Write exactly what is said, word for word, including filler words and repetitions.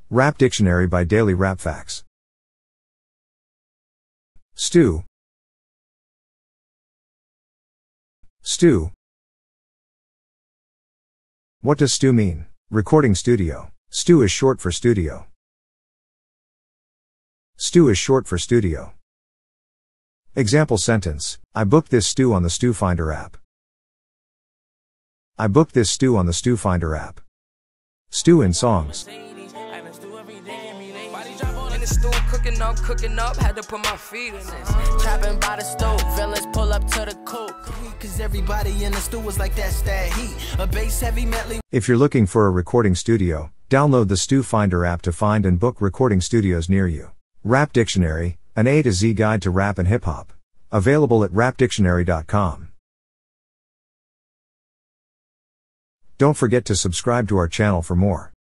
Rap Dictionary by DailyRapFacts. Stew. Stew. What does stew mean? Recording studio. Stew is short for studio. Stew is short for studio. Example sentence: I booked this stew on the Stew Finder app. I booked this stew on the Stew Finder app. Stew in songs. Stew, cooking up, cooking up, had to put my feet in this. Trapping by the stove, villains pull up to the coke. Cause everybody in the stew was like that's that heat. A bass heavy medley. If you're looking for a recording studio, download the Stew Finder app to find and book recording studios near you. Rap Dictionary, an A to Z guide to rap and hip hop. Available at rap dictionary dot com. Don't forget to subscribe to our channel for more.